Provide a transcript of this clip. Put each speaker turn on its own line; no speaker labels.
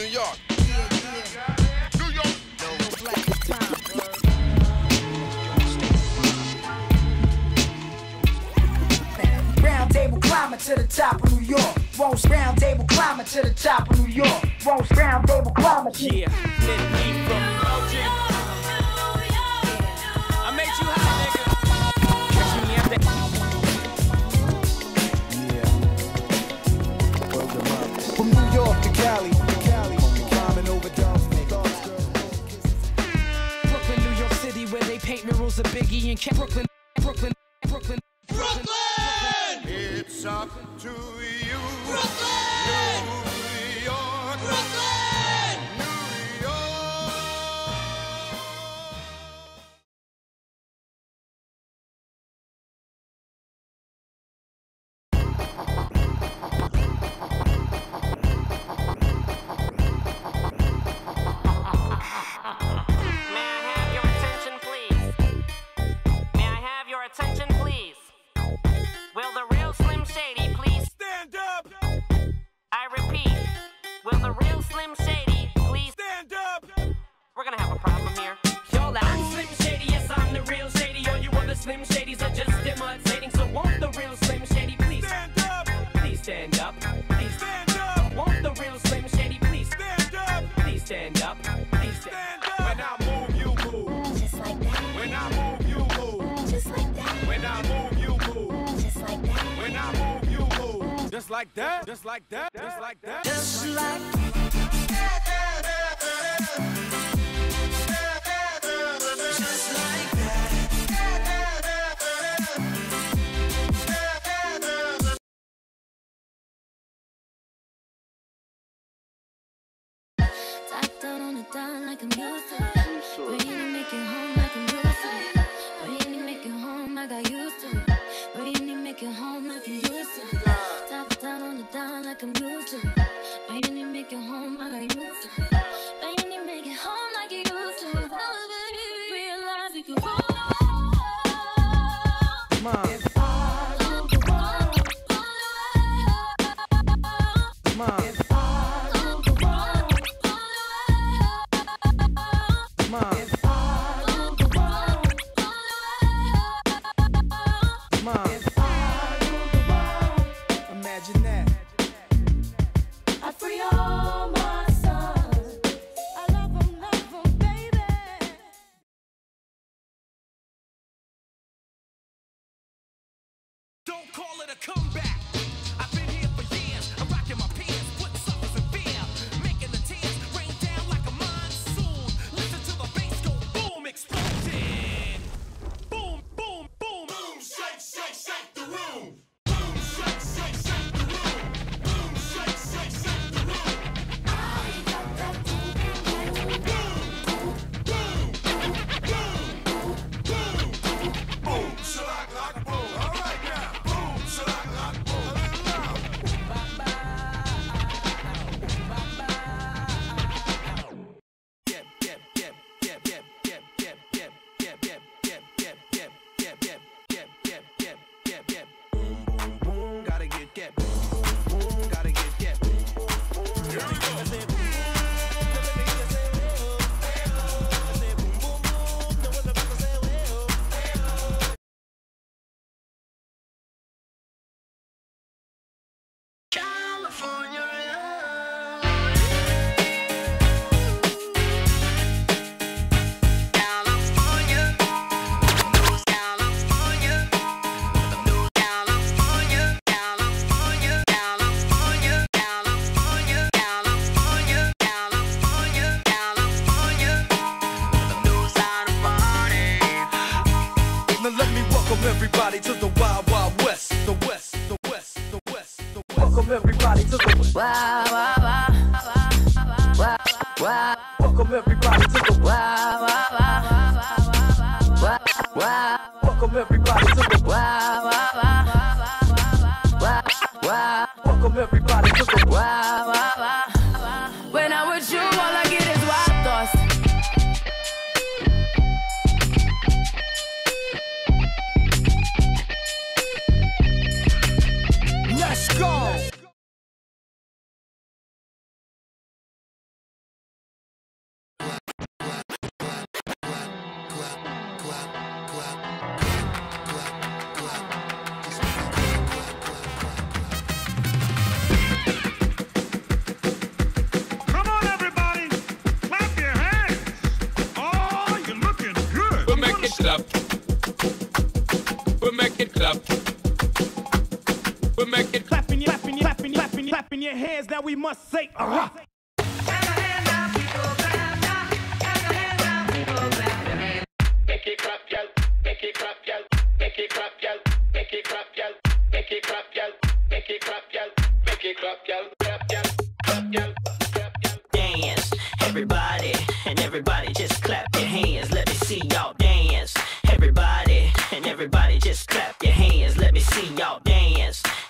York. New York.
Round table climber to the top of New York. Won't round table climber to the top of New York. Won't round table climber to
Yeah, let me from Belgium. I made you hot, nigga. Catch me at the
From New York to Cali, climbing over downstate.
Brooklyn, New York City, where they paint murals of Biggie and Brooklyn.
It's up to you.
Brooklyn!
New York.
Brooklyn!
New York.
May I have your attention, please? May I have your attention, please? Will the real Slim Shady please
Stand up.
I repeat, will the real Slim Shady please
Stand up.
We're gonna have a problem here.
Yo, I'm Slim Shady, yes, I'm the real Shady. All you other Slim Shadys are just imitating. So won't the real Slim Shady please
Stand up.
please stand up? Please
Stand up.
won't the real Slim Shady please
Stand up.
please stand up? Please stand
Stand up. When I move, you move.
Just like that,
When I move, you move.
just like that,
When I move, you move.
just like that.
When I move, you move. Just like that. Just like that. Just like that.
just like
Top down on the down like I'm used to it. Bring it, make it home like I'm used to it. Bring it, make it home like I used to it. Bring it, make it home like I'm used to it. Top down on the down like I'm used to it. Bring it, make it home like I used to it. Bring it, make it home like you used to it. Oh, baby, realize we could roll on.
Mom,
If I ruled the world,
mom,
if I ruled the world,
mom,
if I ruled the world,
mom.
if I ruled the world,
Imagine that.
I'd free all my sons. I love 'em, baby.
Don't call it a comeback. I've been here for years. I'm rocking my pants, putting suckers in fear, making the tears rain down like a monsoon. Listen to the bass go boom, explosion. Boom, boom, boom.
Boom, shake, shake, shake the room. Boom, shake, shake, shake the room. Boom, shake, shake, shake the room. Boom, shalag, lock, boom. All right now. Boom, shalag, lock, boom. A little loud.
Gotta get, boom, gotta get. Now let me welcome everybody to the Wild Wild West, the West, the West, the West, the West. Welcome everybody to the West.
Wow, wow, wow, wow, wow.
Welcome everybody to the West.
Wow, wow, wow, wow, wow.
Welcome everybody to the West.
Wow, wow, wow, wow, wow.
Welcome everybody to the West.
Wow, wow, wow. When I'm with you, all I get is wild thoughts.
Let's go.
clap. We make it clap. We make it
Clapping your hands. Now we must say,
Make it clap, y'all. Make it clap, y'all. Make it clap, y'all. Make it clap, y'all. Make it clap, y'all. Make it clap, y'all. Make it clap, y'all. Clap, y'all. Clap, y'all. Clap, y'all.
Dance, everybody, and everybody just clap your hands. Let me see y'all dance. Everybody, and everybody just clap your hands. Let me see y'all dance.